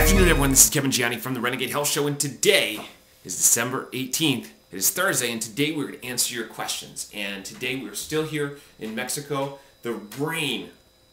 afternoon, everyone. This is Kevin Gianni from the Renegade Health Show, and today is December 18th. It is Thursday, and today we're going to answer your questions. And today we're still here in Mexico. The rain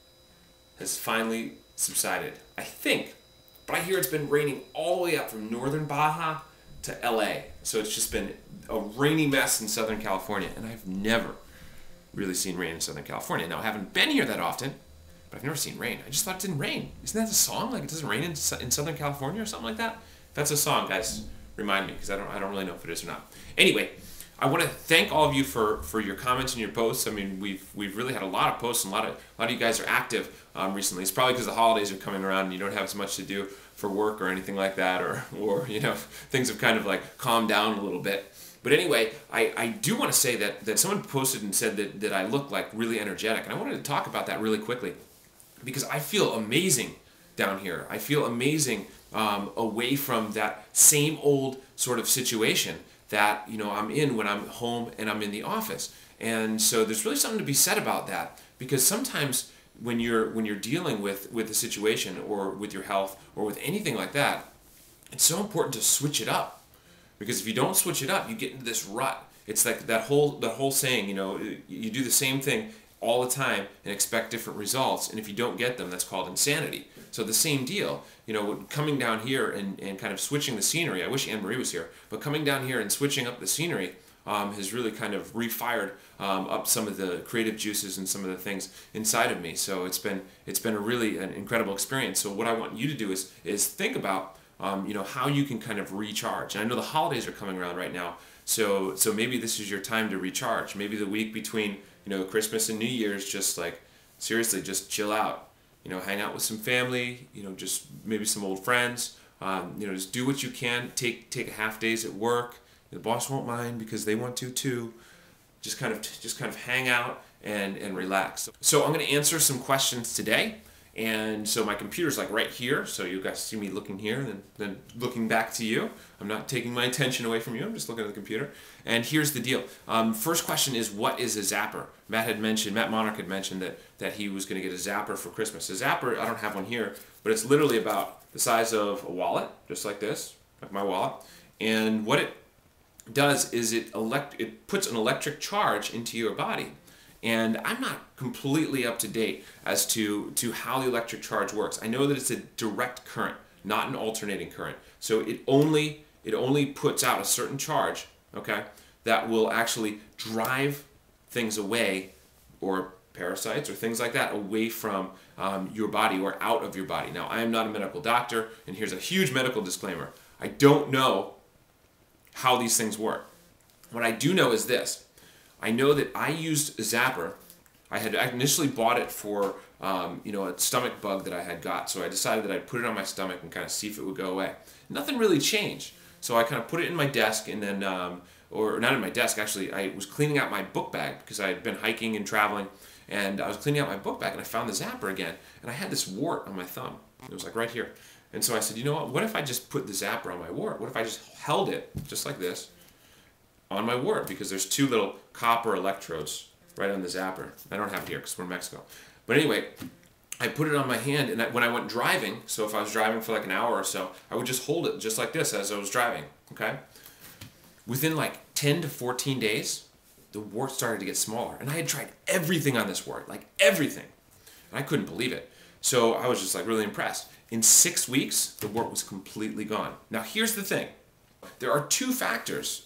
has finally subsided, I think. But I hear it's been raining all the way up from northern Baja to LA. So it's just been a rainy mess in Southern California, and I've never really seen rain in Southern California. Now, I haven't been here that often, but I've never seen rain. I just thought it didn't rain. Isn't that a song? Like, it doesn't rain in Southern California or something like that? If that's a song, guys, remind me, because I don't really know if it is or not. Anyway, I want to thank all of you for your comments and your posts. I mean, we've really had a lot of posts, and a lot of you guys are active recently. It's probably because the holidays are coming around and you don't have as much to do for work or anything like that, or you know, things have kind of like calmed down a little bit. But anyway, I do want to say that someone posted and said that I look like really energetic, and I wanted to talk about that really quickly, because I feel amazing down here. I feel amazing away from that same old sort of situation that, you know, I'm in when I'm home and I'm in the office. And so there's really something to be said about that, because sometimes when you're dealing with a situation or with your health or with anything like that, it's so important to switch it up. Because if you don't switch it up, you get into this rut. It's like that whole saying, you know, you do the same thing all the time and expect different results, and if you don't get them, that's called insanity. So the same deal, you know, coming down here and kind of switching the scenery. I wish Anne Marie was here, but coming down here and switching up the scenery has really kind of refired up some of the creative juices and some of the things inside of me. So it's been a really an incredible experience. So what I want you to do is think about you know, how you can kind of recharge. And I know the holidays are coming around right now, so maybe this is your time to recharge. Maybe the week between, you know, Christmas and New Year's, just like seriously, just chill out. You know, hang out with some family. You know, just maybe some old friends. You know, just do what you can. Take a half days at work. The boss won't mind because they want to too. Just kind of hang out and relax. So I'm going to answer some questions today. And so my computer's like right here, so you guys see me looking here and then looking back to you. I'm not taking my attention away from you, I'm just looking at the computer. And here's the deal. First question is, what is a Zapper? Matt Monarch had mentioned that he was going to get a Zapper for Christmas. A Zapper, I don't have one here, but it's literally about the size of a wallet, just like this, like my wallet. And what it does is it puts an electric charge into your body. And I'm not completely up to date as to how the electric charge works. I know that it's a direct current, not an alternating current. So it only puts out a certain charge, okay, that will actually drive things away, or parasites or things like that, away from your body or out of your body. Now, I am not a medical doctor, and here's a huge medical disclaimer. I don't know how these things work. What I do know is this. I know that I used a Zapper. I had initially bought it for you know, a stomach bug that I had got, so I decided that I'd put it on my stomach and kind of see if it would go away. Nothing really changed, so I kind of put it in my desk, and then, or not in my desk, actually, I was cleaning out my book bag because I had been hiking and traveling, and I was cleaning out my book bag, and I found the Zapper again, and I had this wart on my thumb. It was like right here. And so I said, you know what if I just put the Zapper on my wart? What if I just held it, just like this, on my wart, because there's two little copper electrodes right on the Zapper. I don't have it here because we're in Mexico. But anyway, I put it on my hand, and when I went driving, so if I was driving for like an hour or so, I would just hold it just like this as I was driving, okay? Within like 10 to 14 days, the wart started to get smaller. And I had tried everything on this wart, like everything. And I couldn't believe it. So I was just like really impressed. In 6 weeks, the wart was completely gone. Now here's the thing. There are two factors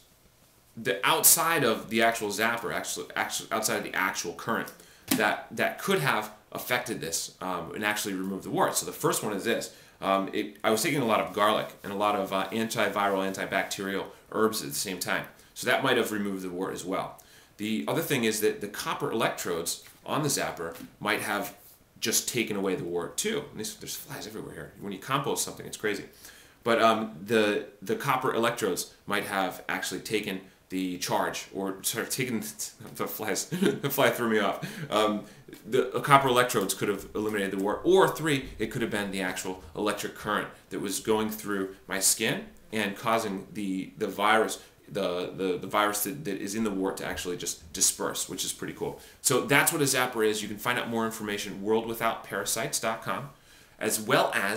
outside of the actual Zapper, outside of the actual current, that could have affected this and actually removed the wart. So the first one is this. I was taking a lot of garlic and a lot of antiviral, antibacterial herbs at the same time. So that might have removed the wart as well. The other thing is that the copper electrodes on the Zapper might have just taken away the wart too. And there's flies everywhere here. When you compost something, it's crazy. But the copper electrodes might have actually taken the charge, or sort of taken the flies. The fly threw me off. The copper electrodes could have eliminated the wart, or three, it could have been the actual electric current that was going through my skin and causing the virus, the virus that is in the wart to actually just disperse, which is pretty cool. So that's what a Zapper is. You can find out more information at worldwithoutparasites.com, as well as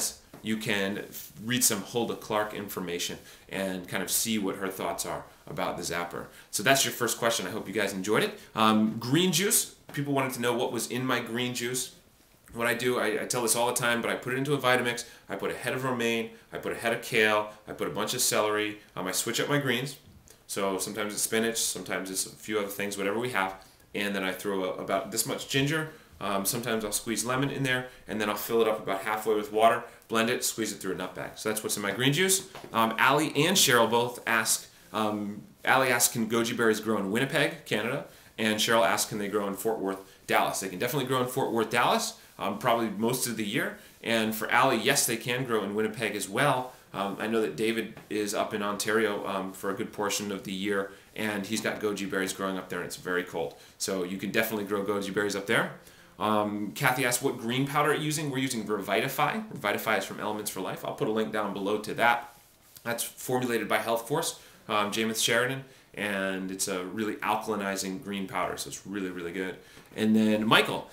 you can read some Hulda Clark information and kind of see what her thoughts are about the Zapper. So that's your first question. I hope you guys enjoyed it. Green juice. People wanted to know what was in my green juice. What I do, I tell this all the time, but I put it into a Vitamix. I put a head of romaine, I put a head of kale, I put a bunch of celery. I switch up my greens. So sometimes it's spinach, sometimes it's a few other things, whatever we have. And then I throw about this much ginger. Sometimes I'll squeeze lemon in there, and then I'll fill it up about halfway with water, blend it, squeeze it through a nut bag. So that's what's in my green juice. Allie and Cheryl both ask, Allie asks, can goji berries grow in Winnipeg, Canada? And Cheryl asks, can they grow in Fort Worth, Dallas? They can definitely grow in Fort Worth, Dallas, probably most of the year. And for Allie, yes, they can grow in Winnipeg as well. I know that David is up in Ontario for a good portion of the year, and he's got goji berries growing up there, and it's very cold. So you can definitely grow goji berries up there. Kathy asked, what green powder are you using? We're using Revitify. Revitify is from Elements for Life. I'll put a link down below to that. That's formulated by Health Force, Jameis Sheridan, and it's a really alkalinizing green powder, so it's really, really good. And then Michael,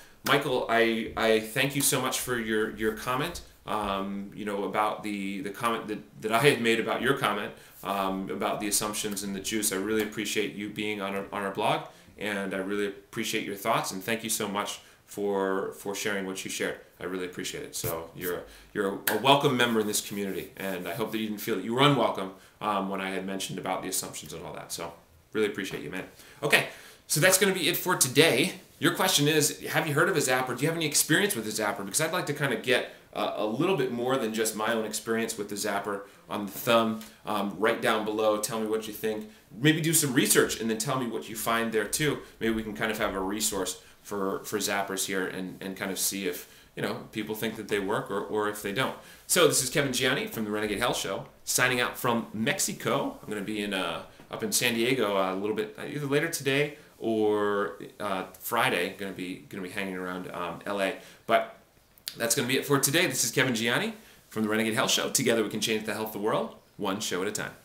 I thank you so much for your comment. You know, about the comment that I had made about your comment about the assumptions in the juice. I really appreciate you being on our blog, and I really appreciate your thoughts, and thank you so much for sharing what you shared. I really appreciate it. So you're a welcome member in this community, and I hope that you didn't feel that you were unwelcome when I had mentioned about the assumptions and all that. So really appreciate you, man. Okay, so that's going to be it for today. Your question is, have you heard of a Zapper? Do you have any experience with a Zapper? Because I'd like to kind of get a little bit more than just my own experience with the Zapper on the thumb. Right down below, tell me what you think. Maybe do some research and then tell me what you find there too. Maybe we can kind of have a resource for Zappers here and kind of see if, you know, people think that they work or if they don't. So this is Kevin Gianni from the Renegade Health Show, signing out from Mexico. I'm going to be up in San Diego a little bit either later today or Friday. Going to be hanging around LA. But that's going to be it for today. This is Kevin Gianni from the Renegade Health Show. Together we can change the health of the world, one show at a time.